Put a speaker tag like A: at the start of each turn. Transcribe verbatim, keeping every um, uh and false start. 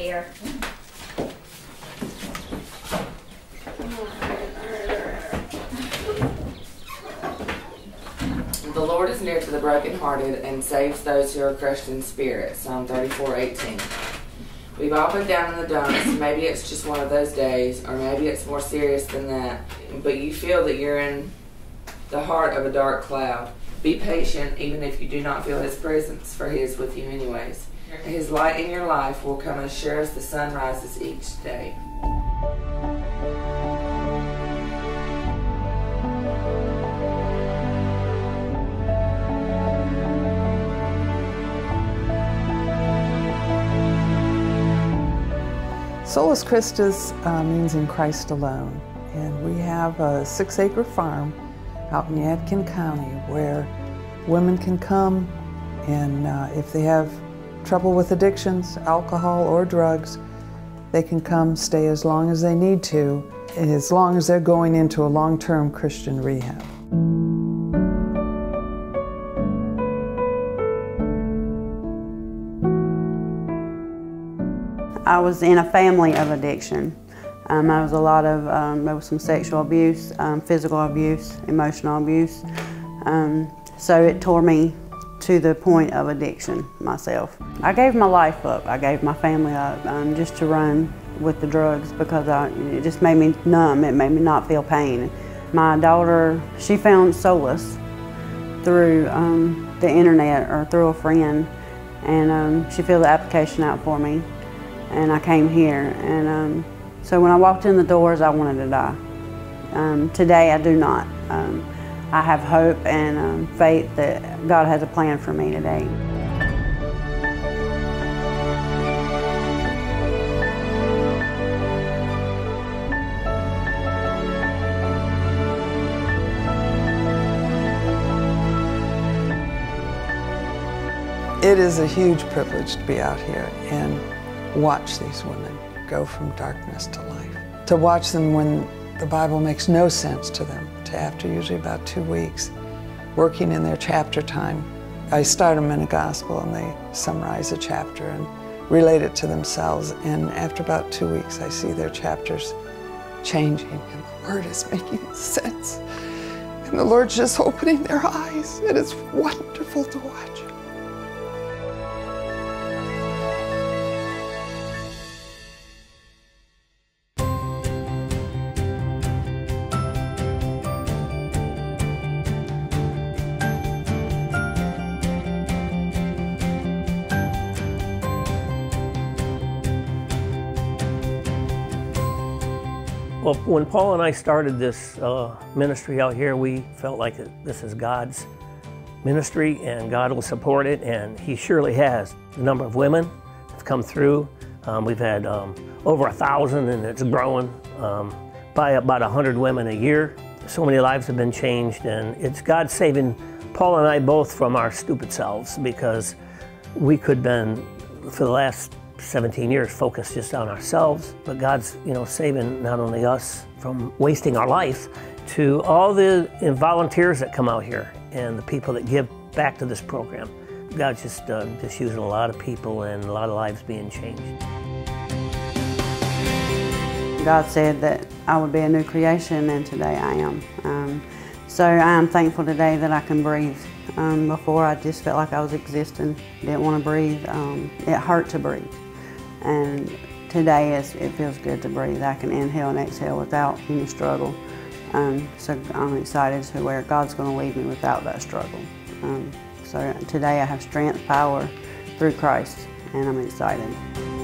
A: here.
B: The Lord is near to the brokenhearted and saves those who are crushed in spirit. Psalm thirty-four eighteen. We've all been down in the dumps. Maybe it's just one of those days, or maybe it's more serious than that. But you feel that you're in the heart of a dark cloud. Be patient, even if you do not feel His presence, for He is with you anyways. His light in your life will come as sure as the sun rises each day.
C: Solus Christus uh, means in Christ alone, and we have a six-acre farm out in Yadkin County where women can come and uh, if they have trouble with addictions, alcohol or drugs, they can come stay as long as they need to, as long as they're going into a long-term Christian rehab.
D: I was in a family of addiction. Um, I was a lot of, um, there was some sexual abuse, um, physical abuse, emotional abuse. Um, so it tore me to the point of addiction myself. I gave my life up. I gave my family up um, just to run with the drugs because I, it just made me numb. It made me not feel pain. My daughter, she found solace through um, the internet or through a friend, and um, she filled the application out for me. And I came here, and um, so when I walked in the doors, I wanted to die. Um, today, I do not. Um, I have hope and um, faith that God has a plan for me today.
C: It is a huge privilege to be out here and watch these women go from darkness to life. To watch them when the Bible makes no sense to them, to after usually about two weeks, working in their chapter time. I start them in a gospel and they summarize a chapter and relate it to themselves, and after about two weeks I see their chapters changing and the Word is making sense. And the Lord's just opening their eyes, and it's wonderful to watch.
E: Well, when Paul and I started this uh, ministry out here, we felt like this is God's ministry and God will support it, and He surely has. The number of women have come through. Um, we've had um, over a thousand, and it's growing um, by about a hundred women a year. So many lives have been changed, and it's God saving Paul and I both from our stupid selves, because we could have been, for the last seventeen years, focused just on ourselves, but God's, you know, saving not only us from wasting our life, to all the volunteers that come out here and the people that give back to this program. God's just uh, just using a lot of people and a lot of lives being changed.
D: God said that I would be a new creation, and today I am. Um, so I am thankful today that I can breathe. Um, before, I just felt like I was existing, didn't want to breathe. Um, it hurt to breathe. And today it's, it feels good to breathe. I can inhale and exhale without any struggle. Um, so I'm excited to where God's going to lead me without that struggle. Um, so today I have strength, power through Christ, and I'm excited.